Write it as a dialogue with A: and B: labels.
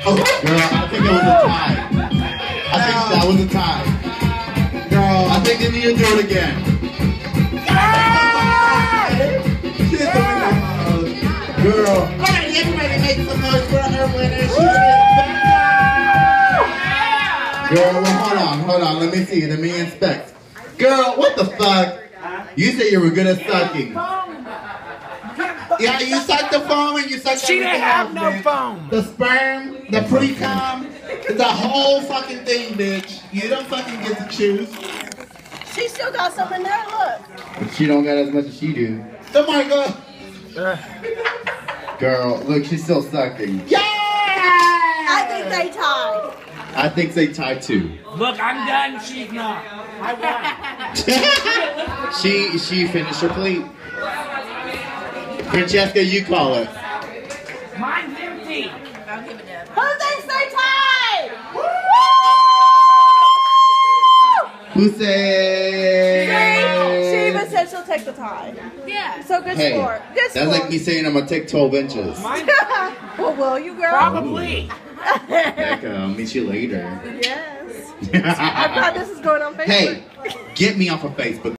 A: Oh, girl, I think it was a tie. I think that was a tie. Girl, I think they need to do it again. Girl. Alright, everybody make some noise for her winner. Girl, well, hold on. Let me see. Let me inspect. Girl, what the fuck? You said you were good at sucking. Yeah, you sucked the foam and you sucked
B: She didn't have no
A: bitch.
B: foam.
A: The sperm, the pre-cum, the whole fucking thing, bitch. You don't fucking get to choose.
C: She still got some in there, look.
A: But she don't got as much as she do. Oh my god. Girl, look, she's still sucking. Yeah!
C: I think they tied.
A: I think they tied too.
B: Look, I'm done. She's not. I won.
A: She finished her plate. Francesca, you call it.
B: Mine's empty.
C: I'll give it to Who thinks they tied?
A: Who said?
C: She even said she'll take the tie. Yeah. So good
A: Hey,
C: sport. Good sport.
A: that's like me saying I'm gonna take 12 inches.
C: Well, will you, girl?
B: Probably.
A: Heck, I'll meet you later.
C: Yes. I'm glad this is going on Facebook.
A: Hey, get me off of Facebook.